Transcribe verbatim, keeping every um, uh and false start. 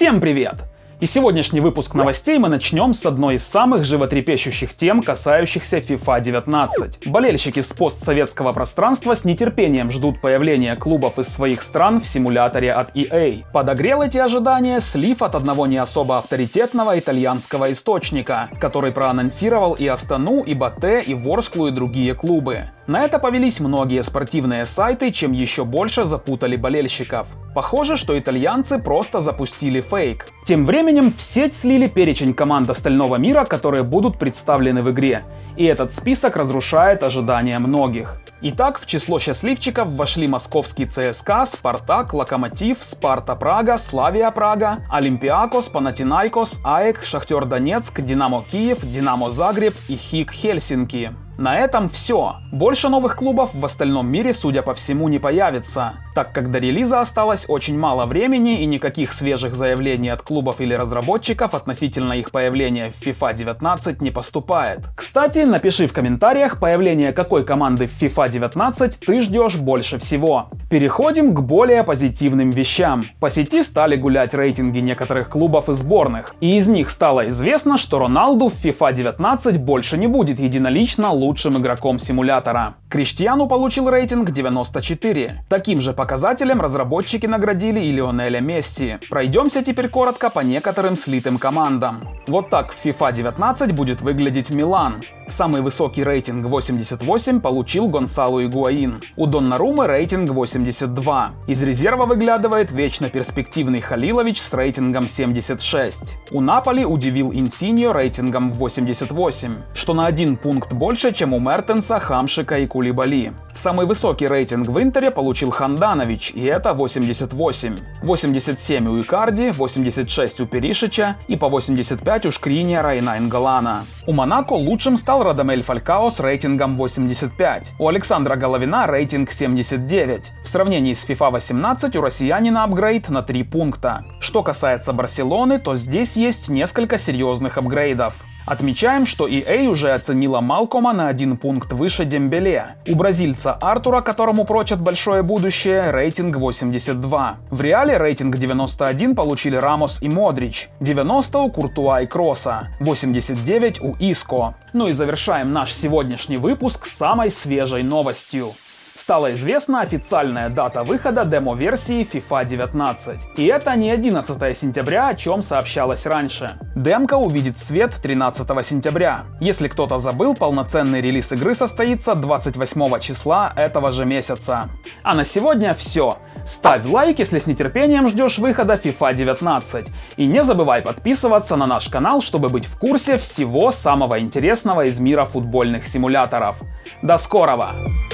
Всем привет! И сегодняшний выпуск новостей мы начнем с одной из самых животрепещущих тем, касающихся FIFA девятнадцать. Болельщики с постсоветского пространства с нетерпением ждут появления клубов из своих стран в симуляторе от и эй. Подогрел эти ожидания слив от одного не особо авторитетного итальянского источника, который проанонсировал и Астану, и Батэ, и Ворсклу, и другие клубы. На это повелись многие спортивные сайты, чем еще больше запутали болельщиков. Похоже, что итальянцы просто запустили фейк. Тем временем в сеть слили перечень команд остального мира, которые будут представлены в игре. И этот список разрушает ожидания многих. Итак, в число счастливчиков вошли московский ЦСКА, Спартак, Локомотив, Спарта Прага, Славия Прага, Олимпиакос, Панатинайкос, АЭК, Шахтер Донецк, Динамо Киев, Динамо Загреб и Хик Хельсинки. На этом все. Больше новых клубов в остальном мире, судя по всему, не появится, так как до релиза осталось очень мало времени и никаких свежих заявлений от клубов или разработчиков относительно их появления в FIFA девятнадцать не поступает. Кстати, напиши в комментариях, появление какой команды в FIFA девятнадцать ты ждешь больше всего. Переходим к более позитивным вещам. По сети стали гулять рейтинги некоторых клубов и сборных, и из них стало известно, что Роналду в FIFA девятнадцать больше не будет единолично лучшим игроком симулятора. Криштиану получил рейтинг девяносто четыре. Таким же показателем разработчики наградили и Лионеля Месси. Пройдемся теперь коротко по некоторым слитым командам. Вот так в FIFA девятнадцать будет выглядеть Милан. Самый высокий рейтинг восемьдесят восемь получил Гонсало Игуаин. У Доннарумы рейтинг восемьдесят два. Из резерва выглядывает вечно перспективный Халилович с рейтингом семьдесят шесть. У Наполи удивил Инсиньо рейтингом восемьдесят восемь, что на один пункт больше, чем у Мертенса, Хамшика и Кулибали. Самый высокий рейтинг в Интере получил Ханданович, и это восемьдесят восемь. восемьдесят семь у Икарди, восемьдесят шесть у Перишича и по восемьдесят пять у Шкриниара и Найнголана. У Монако лучшим стал Радамель Фалькао с рейтингом восемьдесят пять. У Александра Головина рейтинг семьдесят девять. В сравнении с FIFA восемнадцать у россиянина апгрейд на три пункта. Что касается Барселоны, то здесь есть несколько серьезных апгрейдов. Отмечаем, что и эй уже оценила Малкома на один пункт выше Дембеле. У бразильца Артура, которому прочат большое будущее, рейтинг восемьдесят два. В Реале рейтинг девяносто один получили Рамос и Модрич, девяносто у Куртуа и Кросса, восемьдесят девять у Иско. Ну и завершаем наш сегодняшний выпуск самой свежей новостью. Стала известна официальная дата выхода демо-версии FIFA девятнадцать. И это не одиннадцатое сентября, о чем сообщалось раньше. Демка увидит свет тринадцатого сентября. Если кто-то забыл, полноценный релиз игры состоится двадцать восьмого числа этого же месяца. А на сегодня все. Ставь лайк, если с нетерпением ждешь выхода FIFA девятнадцать. И не забывай подписываться на наш канал, чтобы быть в курсе всего самого интересного из мира футбольных симуляторов. До скорого!